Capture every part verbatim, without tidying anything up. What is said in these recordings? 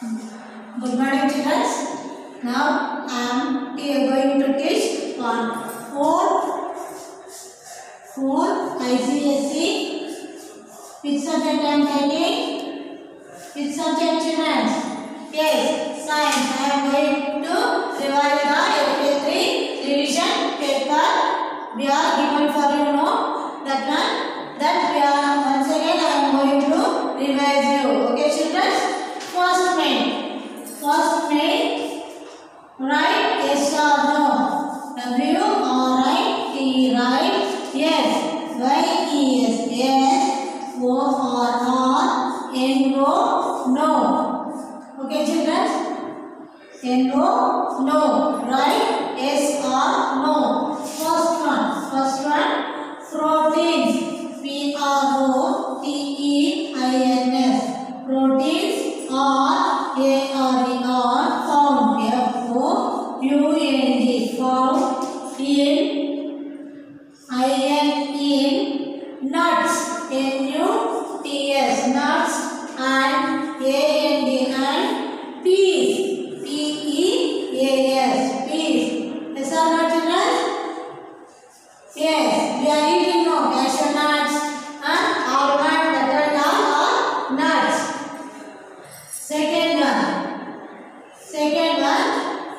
Good morning, children. Now I am going to teach part four, four I C S E. Which subject I am taking? Which subject, children? Yes, science. I am going to revise the F A three revision paper. We are given for you know that one. That we are once again I am going to revise you. Okay, children. First main. First main. Write yes or no. W or I T. Write yes. Y E S. Yes. O or R. N O. No. Okay, children. N O. No. Write yes or no. First one. First one. Proteins. P R O T E I N S. Proteins. R A R E R. Found. F O U N D. Found in I N in nuts. N U T S. Nuts. And A N D and peas. P E A S. Peas. Yes or no, children? Yes. We are eating no cashew nuts and almond, that are nuts. Second one. Second one.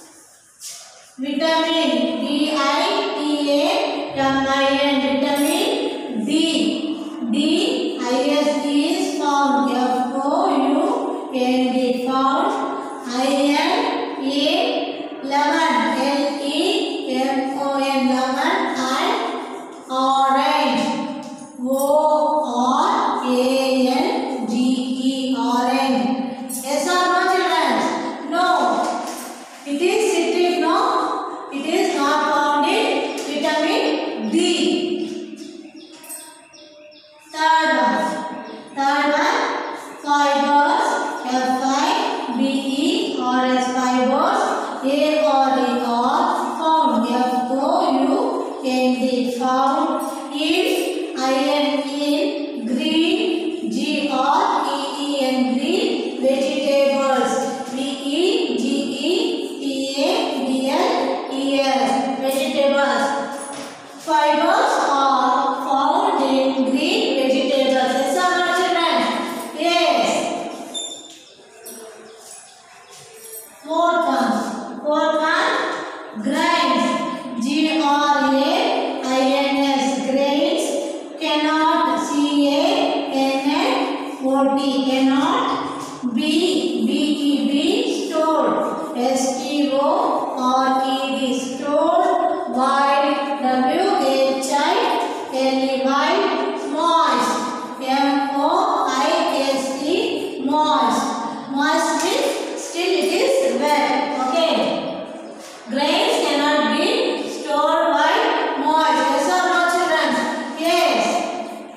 Vitamin. V I T A M I N. Vitamin D. D. I S is found. F O U N D. Found. I N in lemon. L E M O N. Lemon. And orange. O R A N G E. Orange. Yes or no, children? No. It is citric, no? It is not found in vitamin D. Third one. Third one. Fibers. F I B E R S. Fibers. A R E R. Found. F O U N D. Found in I N in green. G R E E N. Green. Vegetables. V E G E T A B L E S. Vegetables. Fibers are found in green vegetables. Yes or no, children? Yes. Fourth one. Fourth one. Grains. G R A I N S. Grains. Cannot. C A N N O T. Cannot. B. B E B. Stored. S T O R E D. Stored. White. W H I L E. White. Moist. M O I S T. Moist. Moist means still it is wet. Okay. Grains cannot be stored by moist. Yes or no, children? Yes.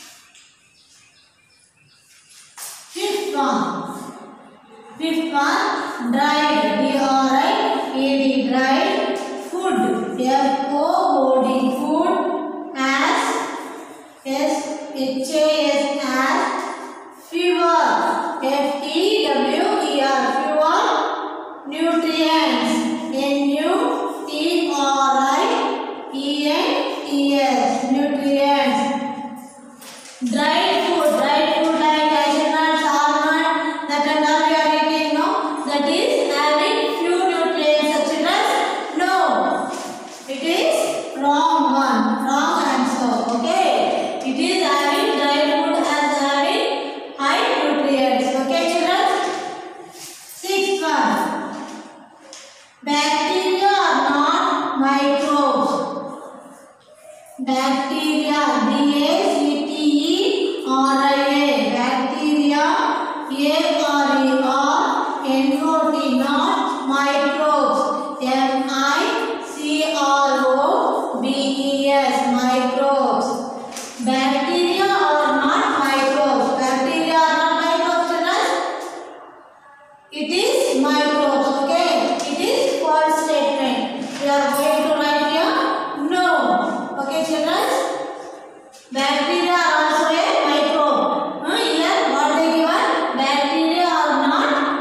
Fifth one. Fifth one. Dried. D R I E D. Dried food. F O O D. Food. As. S H A S. As. Fever. F E W E R. Fever. Nutrients. N U T R I E N T S. Nutrients. Dried food. Dried food like cashew nuts, almond, that and all we are eating, no? That is having few nutrients, children? No. It is wrong one. Wrong answer. Okay. It is having dried food as having high nutrients. Okay, children? Sixth one. Bacteria are not microbes. Bacteria. B A C T E R I A. Bacteria. A R E R N O T. Not microbes. M I C R O B E S. Microbes. Bacteria are not microbes. Bacteria are not microbes, children? It is microbes. Okay. It is false statement. We are going to write here no. Okay, children? Bacteria are also a microbe. Uh, here what they given? Bacteria are not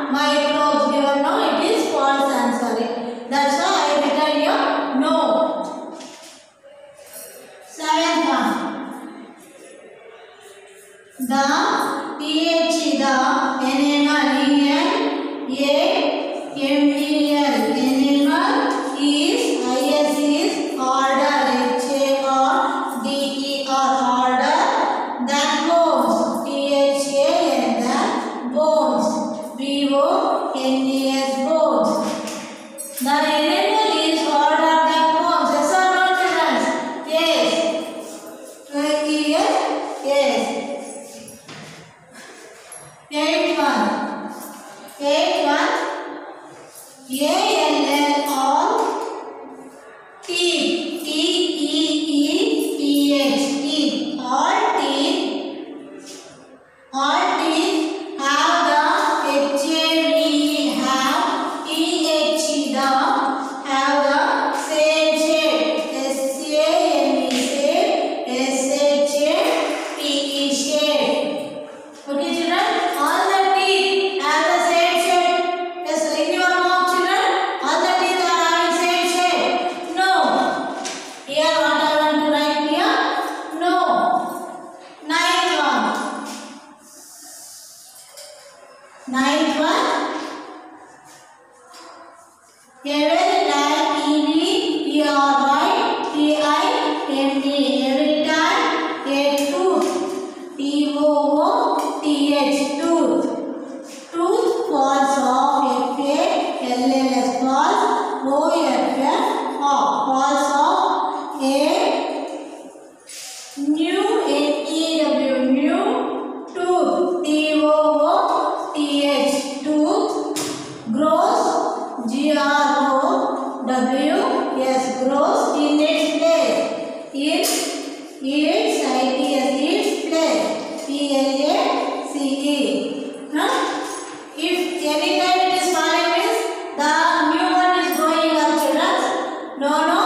B O N E S, bones. The animal is older than bones. Yes or no, children? Yes. Yes. Yes. Eighth one. Eighth one. A L L all teeth. T E E T H. Teeth. All teeth. All teeth have the H A V E. Have T H E. The have the same shape. S A M E shape. S H A P E shape. Okay, children. All the teeth have the same shape. Yes, in your mouth, children. All the teeth are having same shape. No. Here, what I want to write here? No. Ninth one. Ninth one. Every time E V E R Y T I M E. Every time a tooth. T O O T H. Tooth. Tooth falls off. F A L L S. Falls. O F F. Off. Falls off. A new N E W. New tooth. T O O T H. Tooth. Grows. G R O W S. Grows in its place. Its its I T S. Its place. P L A C E. Huh? If any time it is falling means the new one is growing up, children. No, no.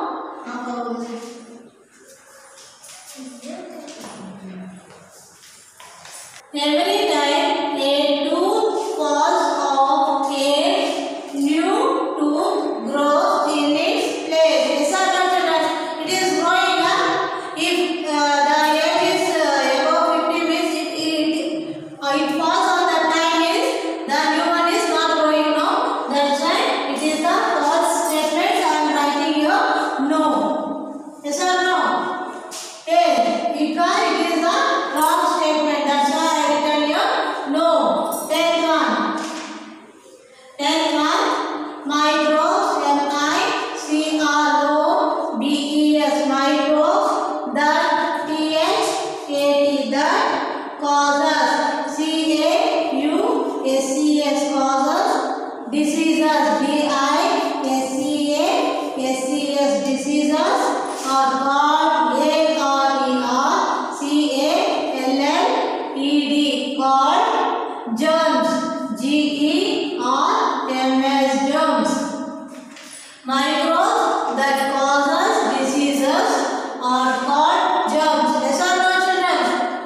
Every time a tooth falls off, a new tooth grows in its place. Yes or no, children? It is growing up. If uh, the age is uh, above fifty means it, it, uh, it falls on the time means the new one is not growing now. That's why it is the false statement. I am writing here no. Yes or no? Yes. Because it is the wrong statement. That's why I written here no. Tenth one. Tenth one. Microbes. M I C R O B E S. Microbes. That T H A T. That causes. C A U S E S. Causes. Diseases. D I S E A S E S. Diseases are called. A R E R C A L L E D. Called germs. G E R M S. Germs. Microbes that causes diseases are called germs. Yes or no, children?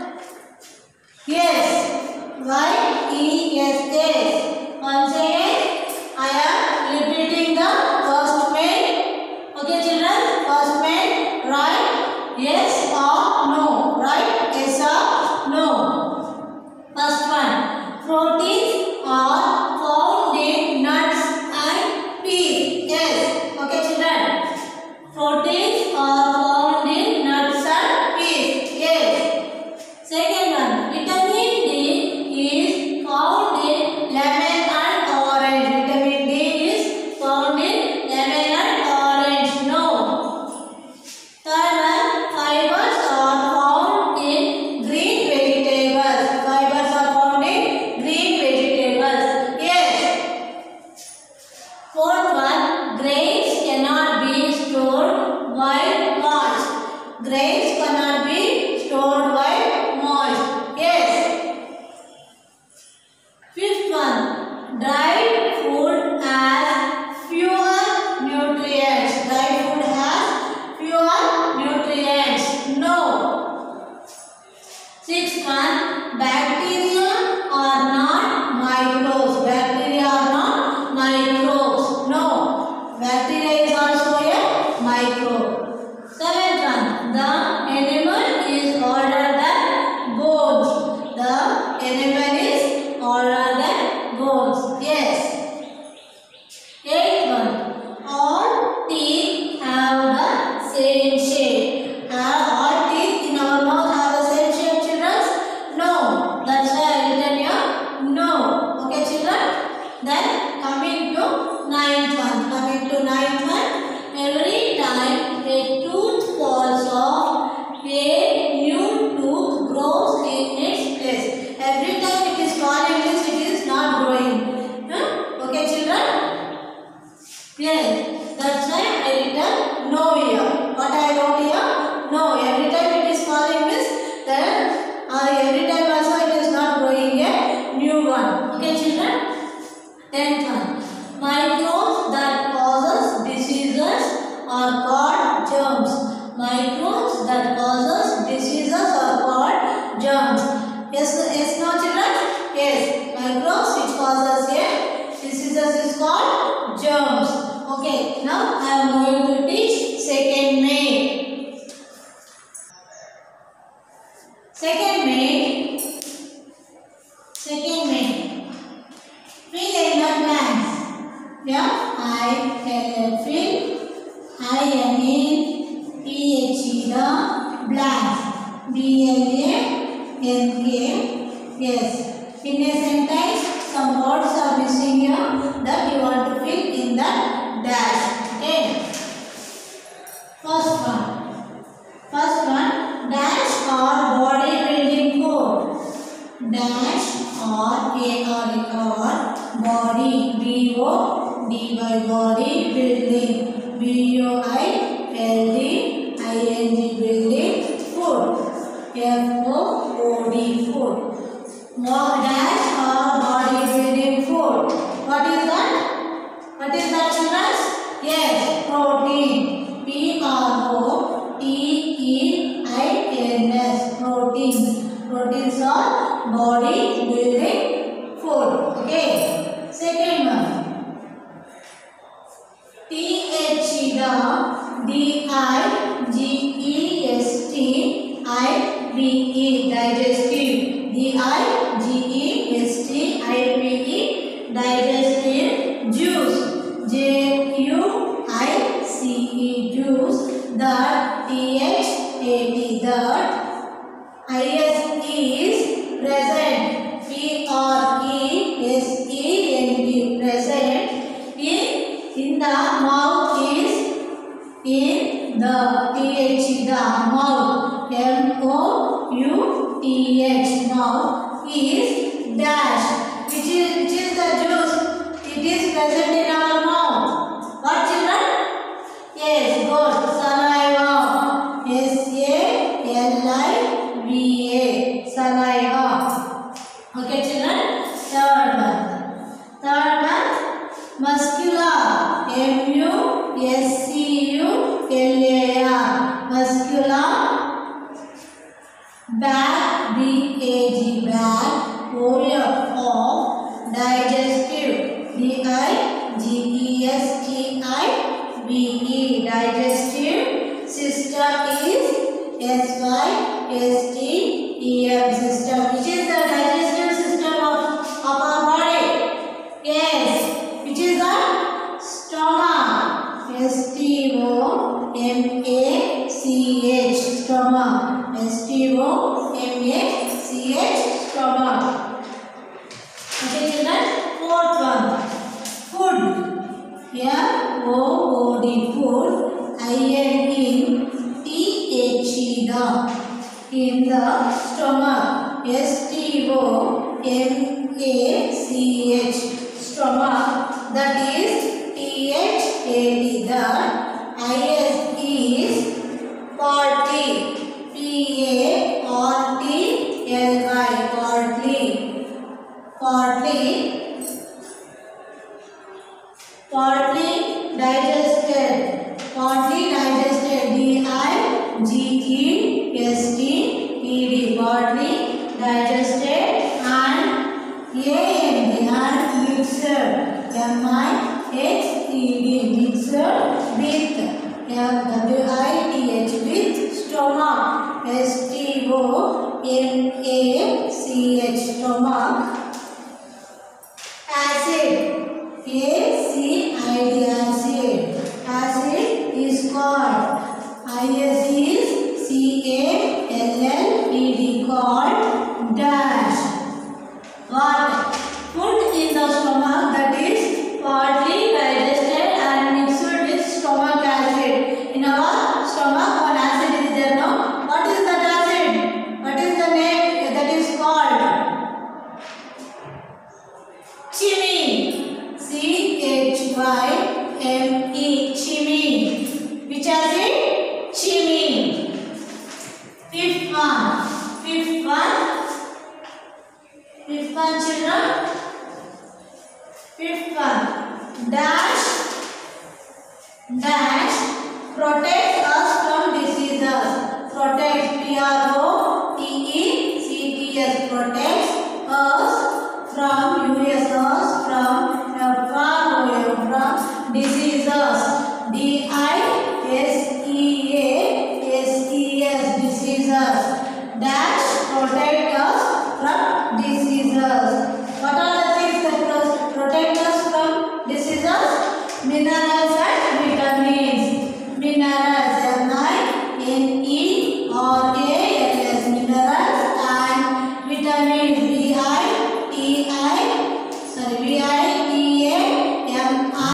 Yes. Y E S S. Once again, I am repeating the first main. Okay, children. First main. Right? Yes or no? Right? Yes or no? First one. Proteins are found in nuts and peas. Yes. Okay, children. Proteins are found in nuts and peas. Yes. Second one. Vitamin D is found in lemon and orange. Vitamin D is found in lemon and orange. No. Third one. Fibers are found in green vegetables. Fibers are found in green vegetables. Yes. Fourth one. Grains cannot be stored while moist. Grains cannot be stored while moist. Yes. Fifth one. Dried food has fewer nutrients. Dried food has fewer nutrients. No. Sixth one. Bacteria are not microbes. Bacteria are not microbes. No. Bacteria is also a microbe. Seventh one. The animal is older than bones. The animal is older than bones. Yes. Then coming to ninth one. Coming to ninth one. Every time a tooth falls off, a new tooth grows in its place. Every time it is falling, it is not growing. Huh? Okay, children? Yes. That's why I written no here. What I wrote here? No. Every time it is falling means then uh, every time also it is not growing a new one. Okay, children? Tenth one. Microbes that causes diseases are called germs. Microbes that causes diseases are called germs. Yes, yes, no, children? Yes. Microbes which causes a diseases is called germs. Okay, now I am going to teach second main. Second main. Second main. Fill in the blanks. Yeah, I L fill. I N N T H E the blanks. B L A N K. Yes. In a sentence, some words are missing here that you want to fill in the dash. Okay. First one. First one. Dash or body building food. Dash or A R or body. B O D Y body building. B O I L D I N G building food. F O O D food. Dash or body building food. What is that? What is that, children? Yes, protein. P R O T E I N S. Proteins. Proteins are body building food. Okay. Second one. T H E the D I G E S T I V E digestive. D I G E S T I V E digestive juice. J U I C E juice. That T H A T that I S is present. P R E S E N T present. In in the mouth is in the T H the mouth. M O U T H mouth is dash. Which is which is the juice? It is present in our mouth. What, children? Yes, good. Saliva. S A L I V A. Saliva. Okay, children. Third one. Third one. Muscular. M U S C U L A R. Muscular. Bag. B A G. Bag. O F of digestive. D I G E S T I V E digestive. System is S Y S T E M system. Which is the digestive system of, of our body? Yes. Which is the stomach? S T O M A C H stomach. S T O M A C H stomach. Okay, children. Fourth one. Food. F O O D food. I N in T H E the in the stomach. S T O M A C H stomach. That is T H A T the I S is partly. P A R T L I partly. Partly. Partly digested. Partly digested. D I G E S T E D. Partly digested and A N D and mixed. M I X E D mixed with. W I T H with stomach. S T O M A C H stomach. Acid. A C I D acid. Acid is called. I S is C A L L E D called dash. What? Food in the stomach, that is Y M E, chimney. Which are the chimney? Fifth one. Fifth one. Fifth one, children. Fifth one. Dash. Dash. Protect us from diseases. Protect. P R O T E C T S. Protects us from U S us from uh, far away from diseases. D I S E A S E S. Diseases. Dash. Protect us